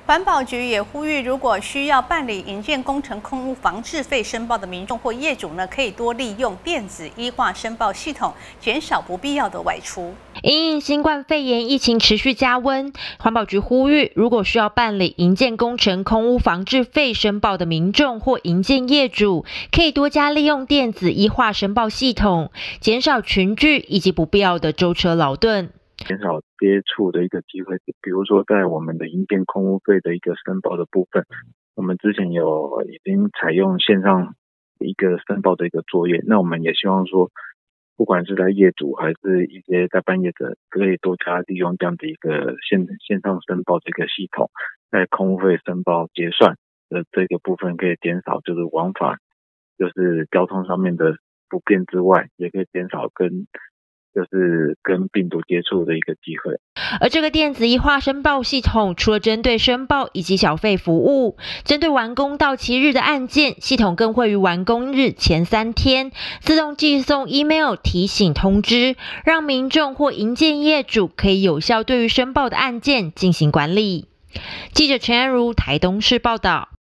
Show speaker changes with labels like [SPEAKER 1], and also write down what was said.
[SPEAKER 1] 环保局也呼吁，如果需要办理营建工程空污防治费申报的民众或业主呢，可以多利用电子E化申报系统，减少不必要的外出。
[SPEAKER 2] 因应新冠肺炎疫情持续加温，环保局呼吁，如果需要办理营建工程空污防治费申报的民众或营建业主，可以多加利用电子E化申报系统，减少群聚以及不必要的舟车劳顿。
[SPEAKER 3] 减少接触的一个机会，比如说在我们的营建空污费的一个申报的部分，我们之前已经采用线上一个申报的一个作业，那我们也希望说，不管是在业主还是一些代办业者，可以多加利用这样的一个线上申报这个系统，在空污费申报结算的这个部分可以减少就是往返就是交通上面的不便之外，也可以减少跟病毒接触的一个机会。
[SPEAKER 2] 而这个电子E化申报系统，除了针对申报以及小费服务，针对完工到期日的案件，系统更会于完工日前3天自动寄送 email 提醒通知，让民众或营建业主可以有效对于申报的案件进行管理。记者陈安如台东市报道。